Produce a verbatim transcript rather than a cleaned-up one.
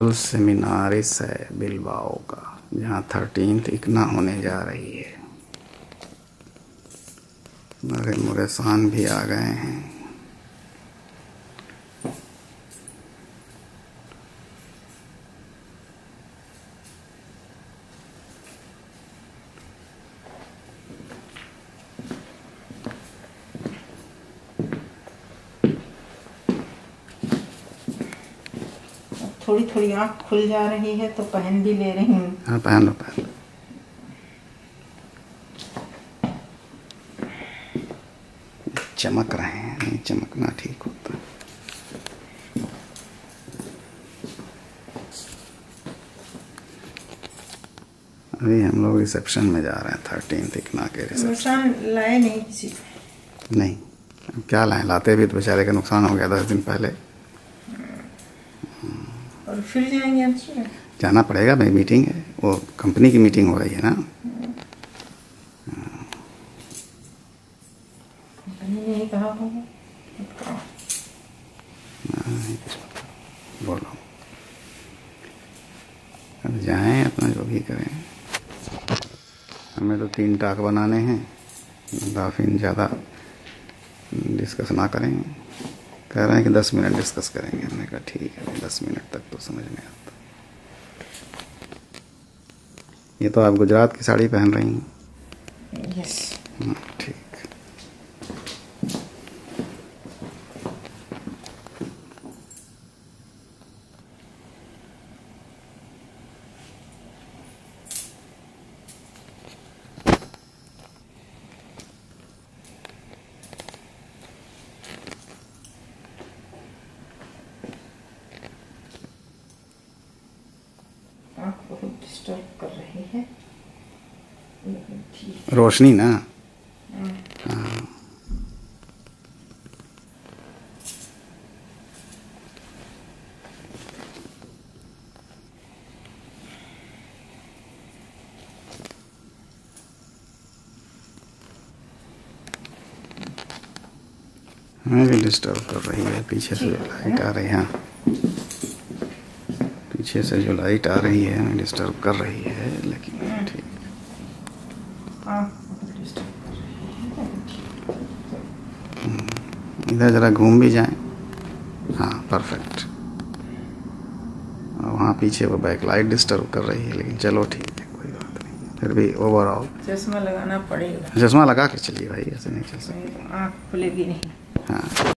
Seminary है Bilbao का, जहाँ थर्टीन्थ इकना होने जा रही है। मेरे मुरेसान भी आ गए हैं। थोड़ी थोड़ी आँख खुल जा रही है तो पहन भी ले रही हूँ। हाँ पहन लो पहन लो। चमक रहे हैं, नहीं चमकना ठीक होता। अभी हम लोग रिसेप्शन में जा रहे हैं, थर्टीन्थ इकना के रिसेप्शन। लाए नहीं किसी नहीं, अब क्या लाएं, लाते भी तो बेचारे का नुकसान हो गया दस दिन पहले। और फिर जाएंगे अच्छा? जाना पड़ेगा भाई, मीटिंग है, वो कंपनी की मीटिंग हो रही है ना। कंपनी ने ही कहा होगा। बोलो, अब जाएं अपना जो भी करें। हमें तो तीन टाक बनाने हैं, काफ़ी ज़्यादा डिस्कस ना करें। कह रहे हैं कि दस मिनट डिस्कस करेंगे। हमने कहा ठीक है, दस मिनट तक तो समझ में आता। ये तो आप गुजरात की साड़ी पहन रही हैं। यस। ठीक। आँख बहुत डिस्टर्ब कर रही है। रोशनी ना। हाँ। हमें भी डिस्टर्ब कर रही है, पीछे से लाइट आ रही है। पीछे से जो लाइट आ रही है हमें डिस्टर्ब कर रही है, लेकिन ठीक। इधर ज़रा घूम भी जाएं। हाँ परफेक्ट। और वहाँ पीछे वो बैक लाइट डिस्टर्ब कर रही है, लेकिन चलो ठीक है, कोई बात नहीं। फिर भी ओवरऑल चश्मा लगाना पड़ेगा। चश्मा लगा के चलिए भाई, ऐसे नहीं चल सकता, आँख खुलेगी नहीं। हाँ।